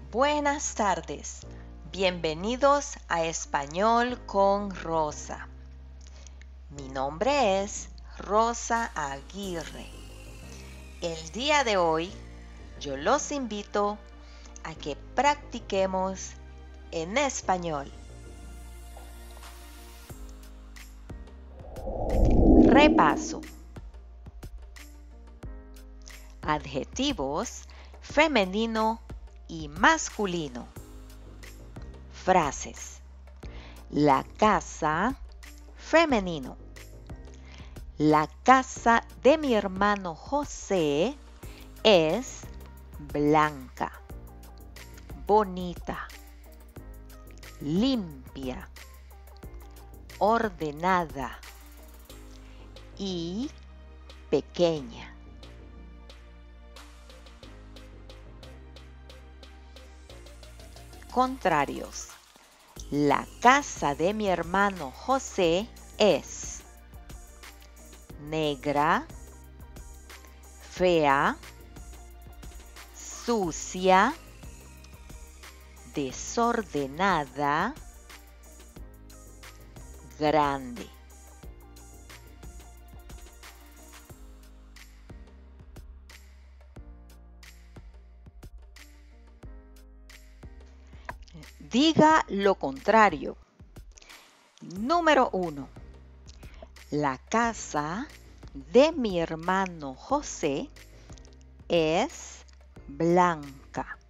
Buenas tardes, bienvenidos a Español con Rosa. Mi nombre es Rosa Aguirre. El día de hoy yo los invito a que practiquemos en español. Repaso. Adjetivos femenino y masculino. Frases. La casa, femenino. La casa de mi hermano José es blanca, bonita, limpia, ordenada y pequeña. Contrarios. La casa de mi hermano José es negra, fea, sucia, desordenada, grande. Diga lo contrario. Número 1. La casa de mi hermano José es blanca.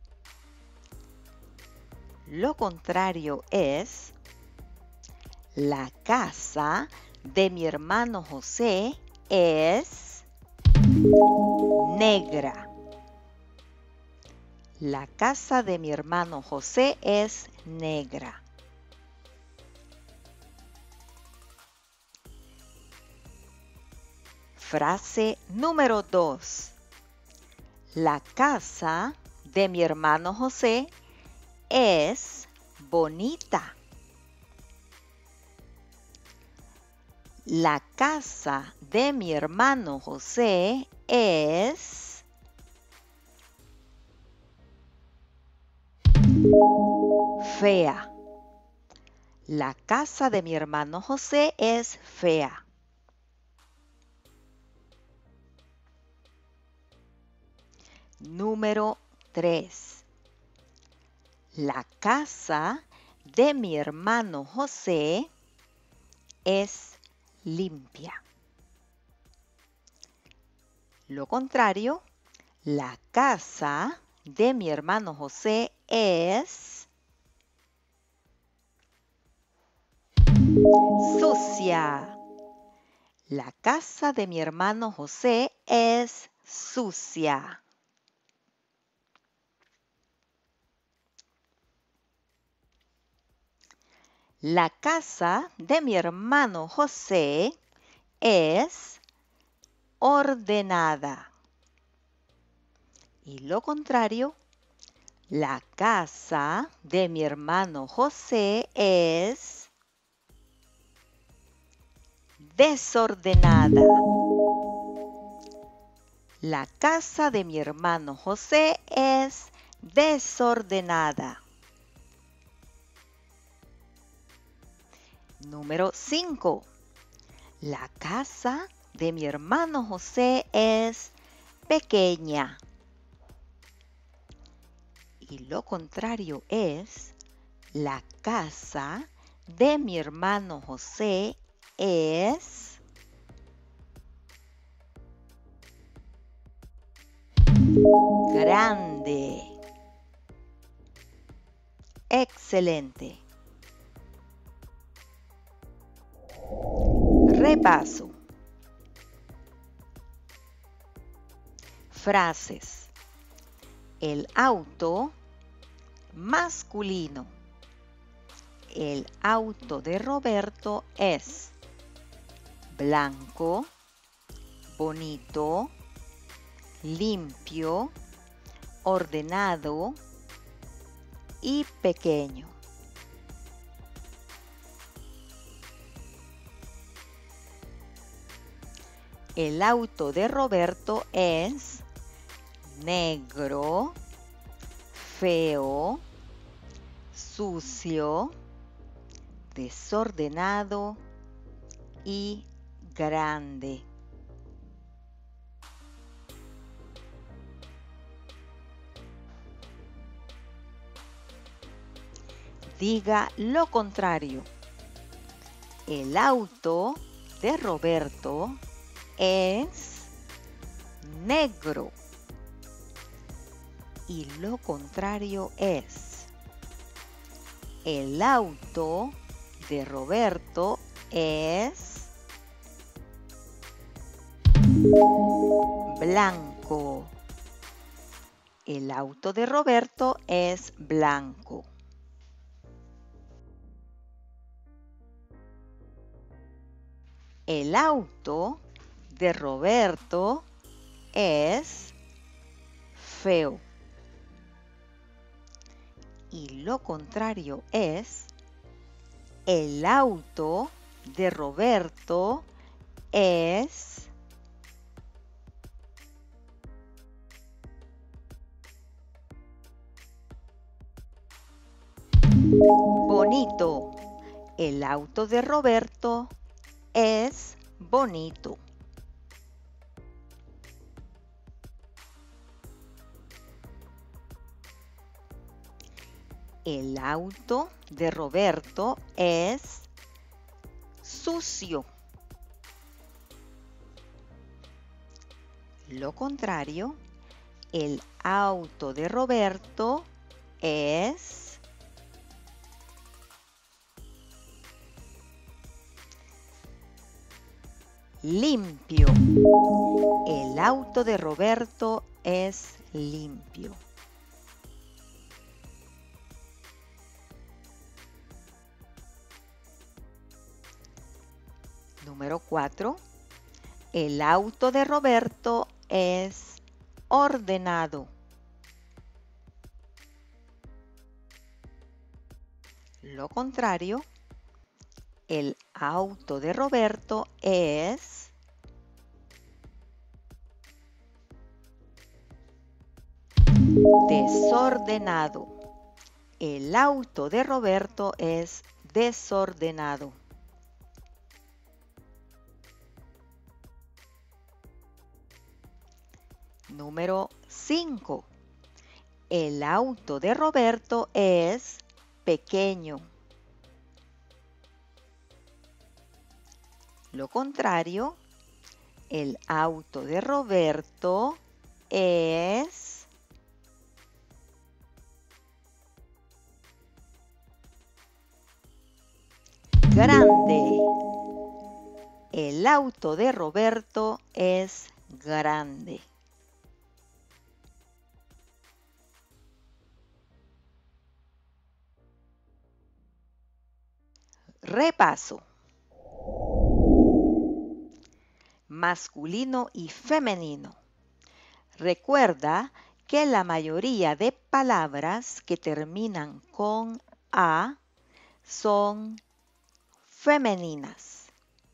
Lo contrario es: la casa de mi hermano José es negra. La casa de mi hermano José es negra. Frase número 2. La casa de mi hermano José es bonita. La casa de mi hermano José es fea. La casa de mi hermano José es fea. Número 3. La casa de mi hermano José es limpia. Lo contrario, la casa de mi hermano José es sucia. La casa de mi hermano José es sucia. La casa de mi hermano José es ordenada. Y lo contrario, la casa de mi hermano José es desordenada. La casa de mi hermano José es desordenada. Número 5. La casa de mi hermano José es pequeña. Y lo contrario es: la casa de mi hermano José es grande. Excelente. Repaso. Frases. El auto masculino. El auto de Roberto es blanco, bonito, limpio, ordenado y pequeño. El auto de Roberto es negro, feo, sucio, desordenado y grande. Diga lo contrario. El auto de Roberto es negro. Y lo contrario es: el auto de Roberto es blanco. El auto de Roberto es blanco. El auto de Roberto es feo. Y lo contrario es: el auto de Roberto es bonito. El auto de Roberto es bonito. El auto de Roberto es sucio. Lo contrario, el auto de Roberto es limpio. El auto de Roberto es limpio. Número 4. El auto de Roberto es ordenado. Lo contrario, el auto de Roberto es desordenado. El auto de Roberto es desordenado. Número 5. El auto de Roberto es pequeño. Lo contrario, el auto de Roberto es grande. El auto de Roberto es grande. Repaso. Masculino y femenino. Recuerda que la mayoría de palabras que terminan con A son femeninas.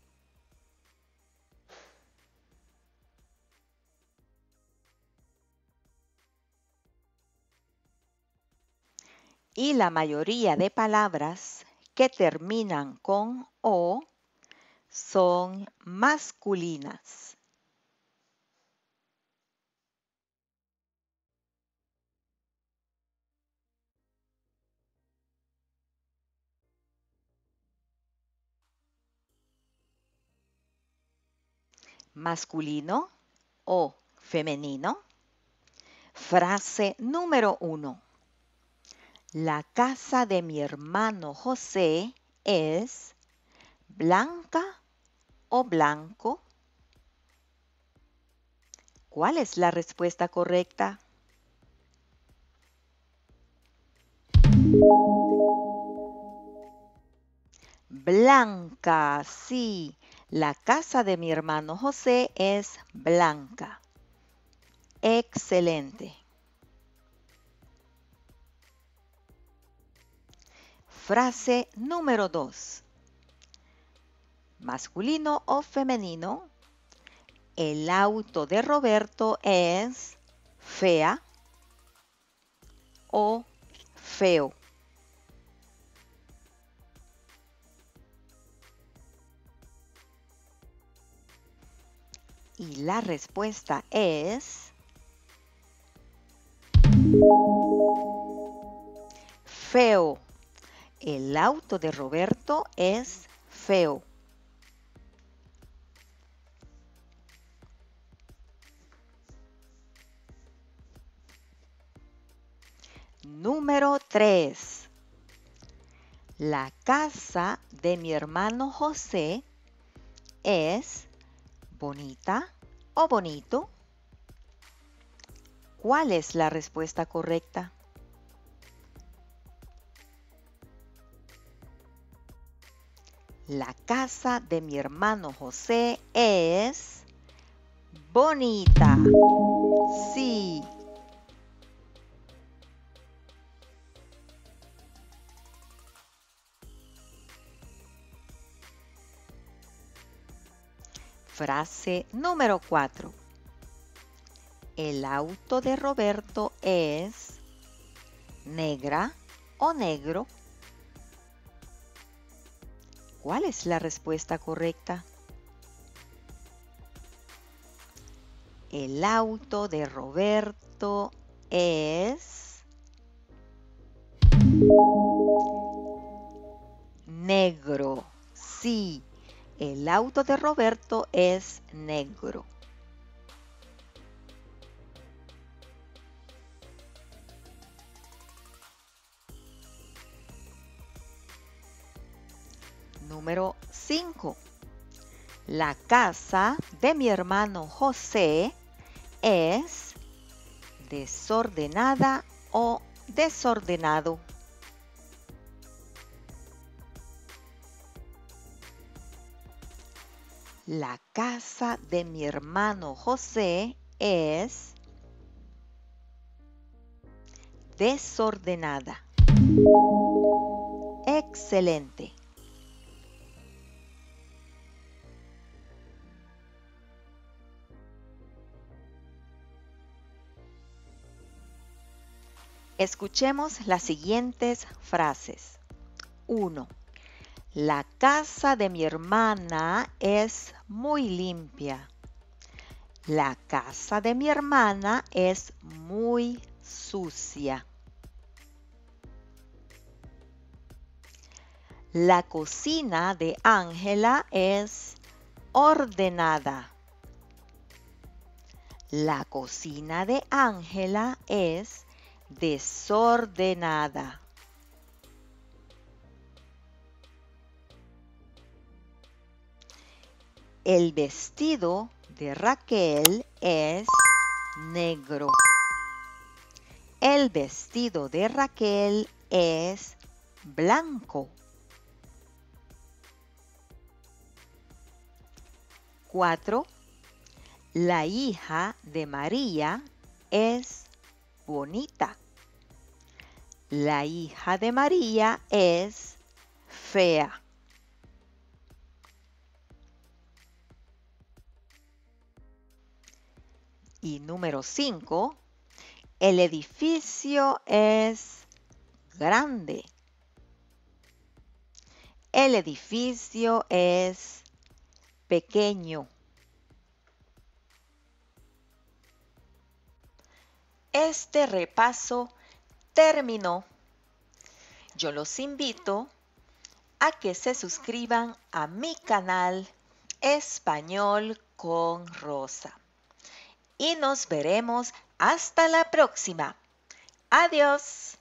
Y la mayoría de palabras que terminan con O son masculinas. Masculino o femenino. Frase número 1. La casa de mi hermano José es blanca o blanco. ¿Cuál es la respuesta correcta? Blanca, sí. La casa de mi hermano José es blanca. Excelente. Frase número 2. Masculino o femenino. El auto de Roberto es fea. o feo? Y la respuesta es feo. El auto de Roberto es feo. Número 3. La casa de mi hermano José es bonita o bonito. ¿Cuál es la respuesta correcta? La casa de mi hermano José es bonita. Sí. Frase número 4. El auto de Roberto es negra o negro. ¿Cuál es la respuesta correcta? El auto de Roberto es negro. Sí, el auto de Roberto es negro. Número 5. La casa de mi hermano José es desordenada o desordenado. La casa de mi hermano José es desordenada. Excelente. Escuchemos las siguientes frases. 1. La casa de mi hermana es muy limpia. La casa de mi hermana es muy sucia. La cocina de Ángela es ordenada. La cocina de Ángela es desordenada. El vestido de Raquel es negro. El vestido de Raquel es blanco. 4. La hija de María es bonita. La hija de María es fea. Y número 5. El edificio es grande. El edificio es pequeño. Este repaso terminó. Yo los invito a que se suscriban a mi canal Español con Rosa. Y nos veremos hasta la próxima. Adiós.